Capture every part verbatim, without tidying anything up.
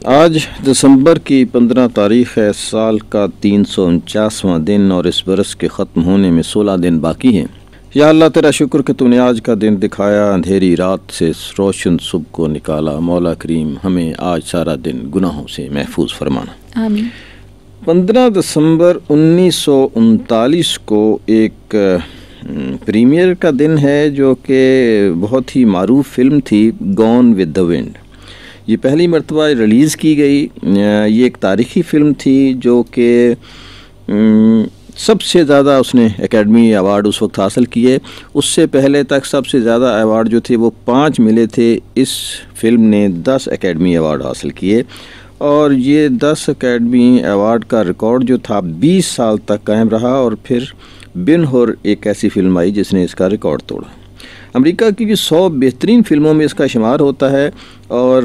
آج دسمبر کی پندرہ تاریخ ہے، سال کا تین سو انچاسواں دن، اور اس برس کے ختم ہونے میں سولہ دن باقی ہیں۔ یا اللہ تیرا شکر کہ تو نے آج کا دن دکھایا، اندھیری رات سے روشن صبح کو نکالا۔ مولا کریم ہمیں آج سارا دن گناہوں سے محفوظ فرمانا، آمین۔ پندرہ دسمبر انیس سو انتالیس کو ایک پریمیئر کا دن ہے جو کہ بہت ہی معروف فلم تھی، گون ود دا ونڈ۔ یہ پہلی مرتبہ ریلیز کی گئی۔ یہ ایک تاریخی فلم تھی جو کہ سب سے زیادہ اس نے اکیڈمی ایوارڈ اس وقت حاصل کیے۔ اس سے پہلے تک سب سے زیادہ ایوارڈ جو تھے وہ پانچ ملے تھے، اس فلم نے دس اکیڈمی ایوارڈ حاصل کیے، اور یہ دس اکیڈمی ایوارڈ کا ریکارڈ جو تھا بیس سال تک قائم رہا، اور پھر بن ہور ایک ایسی فلم آئی جس نے اس کا ریکارڈ توڑا۔ امریکہ کی سو بہترین فلموں میں اس کا شمار ہوتا ہے، اور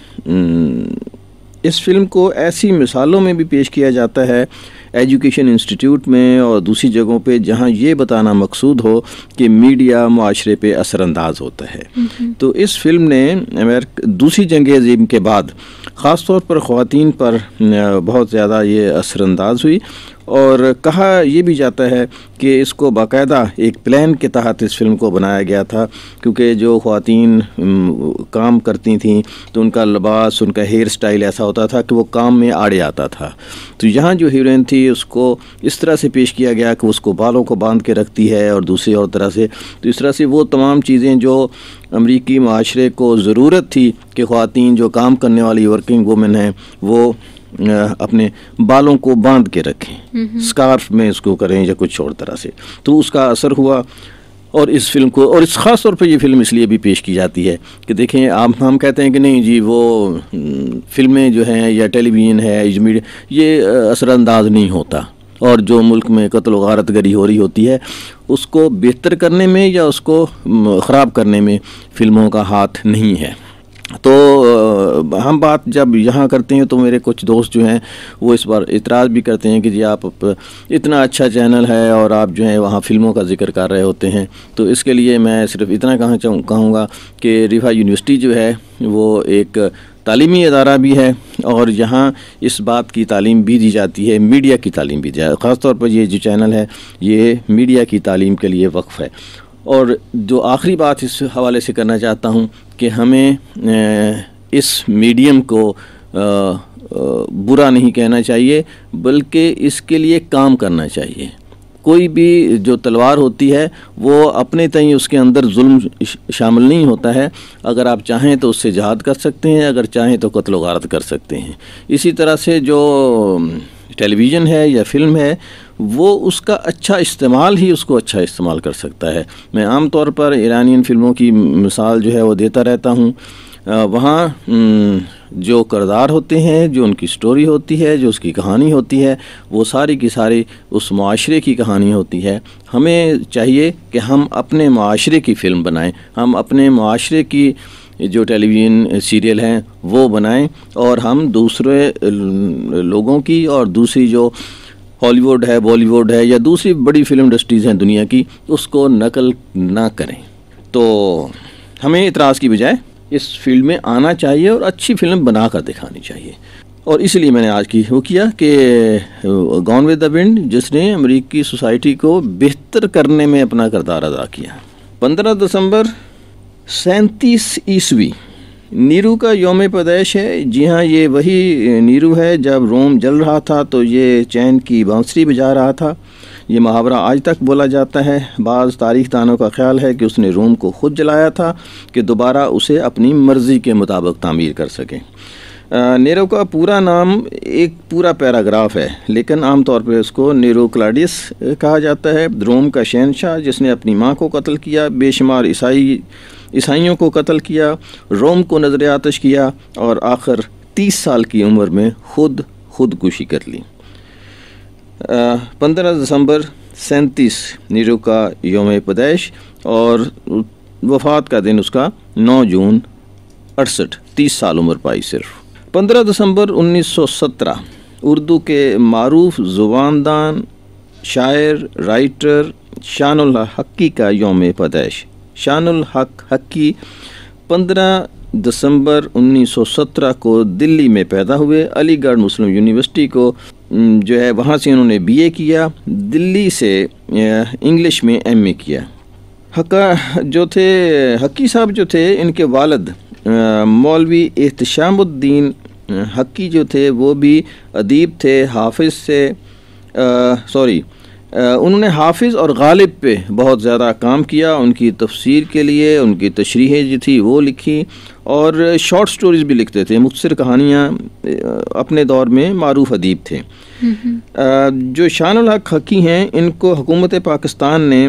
اس فلم کو ایسی مثالوں میں بھی پیش کیا جاتا ہے، ایجوکیشن انسٹیٹیوٹ میں اور دوسری جگہوں پہ، جہاں یہ بتانا مقصود ہو کہ میڈیا معاشرے پہ اثر انداز ہوتا ہے۔ تو اس فلم نے امریکہ دوسری جنگ عظیم کے بعد خاص طور پر خواتین پر بہت زیادہ یہ اثر انداز ہوئی، اور کہا یہ بھی جاتا ہے کہ اس کو باقاعدہ ایک پلان کے تحت اس فلم کو بنایا گیا تھا، کیونکہ جو خواتین کام کرتی تھیں تو ان کا لباس، ان کا ہیئر سٹائل ایسا ہوتا تھا کہ وہ کام میں آڑے آتا تھا۔ تو یہاں جو ہیروئن تھی اس کو اس طرح سے پیش کیا گیا کہ اس کو بالوں کو باندھ کے رکھتی ہے، اور دوسری اور طرح سے، تو اس طرح سے وہ تمام چیزیں جو امریکی معاشرے کو ضرورت تھی کہ خواتین جو کام کرنے والی ورکنگ وومن ہیں وہ اپنے بالوں کو باندھ کے رکھیں، سکارف میں اس کو کریں یا کچھ اور طرح سے، تو اس کا اثر ہوا۔ اور اس فلم کو، اور اس خاص طور پہ یہ فلم اس لیے بھی پیش کی جاتی ہے کہ دیکھیں، آپ ہم کہتے ہیں کہ نہیں جی وہ فلمیں جو ہیں یا ٹیلی ویژن ہے، میڈیا، یہ اثر انداز نہیں ہوتا، اور جو ملک میں قتل و غارت گری ہو رہی ہوتی ہے اس کو بہتر کرنے میں یا اس کو خراب کرنے میں فلموں کا ہاتھ نہیں ہے۔ تو ہم بات جب یہاں کرتے ہیں تو میرے کچھ دوست جو ہیں وہ اس بار اعتراض بھی کرتے ہیں کہ جی آپ اتنا اچھا چینل ہے اور آپ جو ہیں وہاں فلموں کا ذکر کر رہے ہوتے ہیں۔ تو اس کے لیے میں صرف اتنا کہنا چاہوں کہوں گا کہ ریفا یونیورسٹی جو ہے وہ ایک تعلیمی ادارہ بھی ہے، اور یہاں اس بات کی تعلیم بھی دی جاتی ہے، میڈیا کی تعلیم بھی دی جاتی ہے۔ خاص طور پر یہ جو چینل ہے یہ میڈیا کی تعلیم کے لیے وقف ہے۔ اور جو آخری بات اس حوالے سے کرنا چاہتا ہوں کہ ہمیں اس میڈیم کو برا نہیں کہنا چاہیے، بلکہ اس کے لیے کام کرنا چاہیے۔ کوئی بھی جو تلوار ہوتی ہے وہ اپنے تئیں اس کے اندر ظلم شامل نہیں ہوتا ہے، اگر آپ چاہیں تو اس سے جہاد کر سکتے ہیں، اگر چاہیں تو قتل و غارت کر سکتے ہیں۔ اسی طرح سے جو ٹیلی ویژن ہے یا فلم ہے وہ اس کا اچھا استعمال ہی اس کو اچھا استعمال کر سکتا ہے۔ میں عام طور پر ایرانین فلموں کی مثال جو ہے وہ دیتا رہتا ہوں۔ وہاں جو کردار ہوتے ہیں، جو ان کی سٹوری ہوتی ہے، جو اس کی کہانی ہوتی ہے، وہ ساری کی ساری اس معاشرے کی کہانی ہوتی ہے۔ ہمیں چاہیے کہ ہم اپنے معاشرے کی فلم بنائیں، ہم اپنے معاشرے کی جو ٹیلی ویژن سیریل ہیں وہ بنائیں، اور ہم دوسرے لوگوں کی اور دوسری جو ہالی ووڈ ہے، بالی ووڈ ہے، یا دوسری بڑی فلم انڈسٹریز ہیں دنیا کی، اس کو نقل نہ کریں۔ تو ہمیں اعتراض کی بجائے اس فیلڈ میں آنا چاہیے اور اچھی فلم بنا کر دکھانی چاہیے۔ اور اس لیے میں نے آج کی وہ کیا کہ گون ود دا ونڈ، جس نے امریکی سوسائٹی کو بہتر کرنے میں اپنا کردار ادا کیا۔ پندرہ دسمبر سینتیس عیسوی نیرو کا یوم پیدائش ہے۔ جی ہاں، یہ وہی نیرو ہے جب روم جل رہا تھا تو یہ چین کی بانسری بجا رہا تھا۔ یہ محاورہ آج تک بولا جاتا ہے۔ بعض تاریخ دانوں کا خیال ہے کہ اس نے روم کو خود جلایا تھا کہ دوبارہ اسے اپنی مرضی کے مطابق تعمیر کر سکیں۔ نیرو کا پورا نام ایک پورا پیراگراف ہے، لیکن عام طور پہ اس کو نیرو کلاڈیس کہا جاتا ہے۔ روم کا شہنشاہ جس نے اپنی ماں کو قتل کیا، بے شمار عیسائی عیسائیوں کو قتل کیا، روم کو نظر آتش کیا، اور آخر تیس سال کی عمر میں خود خودکشی کر لی۔ پندرہ دسمبر سینتیس نیرو کا یوم پیدائش، اور وفات کا دن اس کا نو جون اڑسٹھ، تیس سال عمر پائی صرف۔ پندرہ دسمبر انیس سو سترہ اردو کے معروف زبان دان، شاعر، رائٹر شان الحق حقی کا یوم پیدائش۔ شان الحق حقی پندرہ دسمبر انیس سو سترہ کو دلی میں پیدا ہوئے. علی گڑھ مسلم یونیورسٹی کو جو ہے وہاں سے انہوں نے بی اے کیا. دلی سے انگلش میں ایم اے کیا. حقا جو تھے حقی صاحب جو تھے ان کے والد مولوی احتشام الدین حقی جو تھے وہ بھی ادیب تھے. حافظ سے سوری انہوں نے حافظ اور غالب پہ بہت زیادہ کام کیا. ان کی تفسیر کے لیے ان کی تشریحیں جو تھی وہ لکھی اور شارٹ سٹوریز بھی لکھتے تھے. مختصر کہانیاں اپنے دور میں معروف ادیب تھے. جو شان الحق حقی ہیں ان کو حکومت پاکستان نے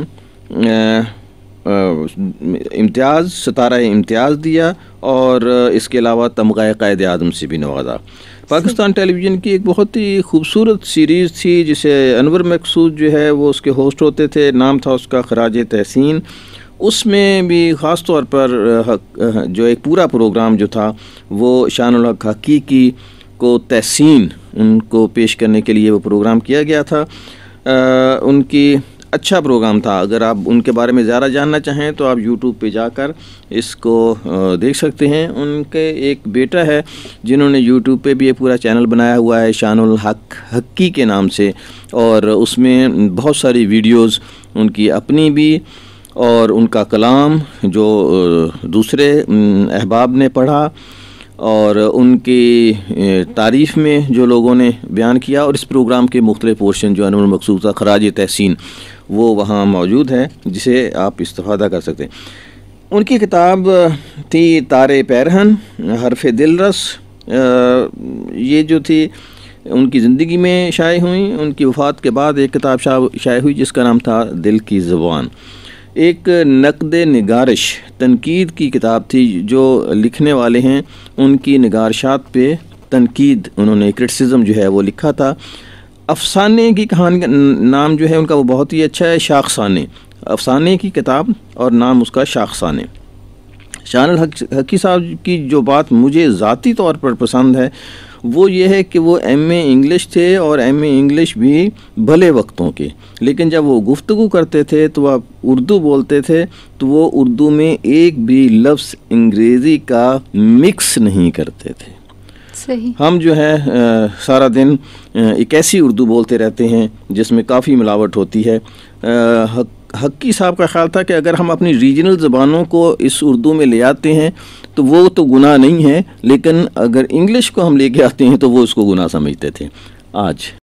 امتیاز ستارہ امتیاز دیا اور اس کے علاوہ تمغہ قائد اعظم سے بھی نوازا. پاکستان ٹیلی ویژن کی ایک بہت ہی خوبصورت سیریز تھی جسے انور مقصود جو ہے وہ اس کے ہوسٹ ہوتے تھے. نام تھا اس کا خراج تحسین. اس میں بھی خاص طور پر جو ایک پورا پروگرام جو تھا وہ شان الحق حقیقی کو تحسین ان کو پیش کرنے کے لیے وہ پروگرام کیا گیا تھا. ان کی اچھا پروگرام تھا. اگر آپ ان کے بارے میں زیادہ جاننا چاہیں تو آپ یوٹیوب پہ جا کر اس کو دیکھ سکتے ہیں. ان کے ایک بیٹا ہے جنہوں نے یوٹیوب پہ بھی یہ پورا چینل بنایا ہوا ہے شان الحق حقی کے نام سے, اور اس میں بہت ساری ویڈیوز ان کی اپنی بھی اور ان کا کلام جو دوسرے احباب نے پڑھا اور ان کی تعریف میں جو لوگوں نے بیان کیا, اور اس پروگرام کے مختلف پورشن جو انور مقصود تھا خراج تحسین وہ وہاں موجود ہے جسے آپ استفادہ کر سکتے ہیں. ان کی کتاب تھی تارے پیرہن حرف دل رس. یہ جو تھی ان کی زندگی میں شائع ہوئیں. ان کی وفات کے بعد ایک کتاب شائع ہوئی جس کا نام تھا دل کی زبان. ایک نقد نگارش تنقید کی کتاب تھی جو لکھنے والے ہیں ان کی نگارشات پہ تنقید انہوں نے کرٹیسزم جو ہے وہ لکھا تھا. افسانے کی کہانی کا نام جو ہے ان کا وہ بہت ہی اچھا ہے, شاخسانے. افسانے کی کتاب اور نام اس کا شاخسانے. شان الحق حقی صاحب کی جو بات مجھے ذاتی طور پر پسند ہے وہ یہ ہے کہ وہ ایم اے انگلش تھے اور ایم اے انگلش بھی بھلے وقتوں کے, لیکن جب وہ گفتگو کرتے تھے تو وہ اردو بولتے تھے تو وہ اردو میں ایک بھی لفظ انگریزی کا مکس نہیں کرتے تھے. صحیح. ہم جو ہے سارا دن ایک ایسی اردو بولتے رہتے ہیں جس میں کافی ملاوٹ ہوتی ہے. حقی صاحب کا خیال تھا کہ اگر ہم اپنی ریجنل زبانوں کو اس اردو میں لے آتے ہیں تو وہ تو گناہ نہیں ہے, لیکن اگر انگلش کو ہم لے کے آتے ہیں تو وہ اس کو گناہ سمجھتے تھے. آج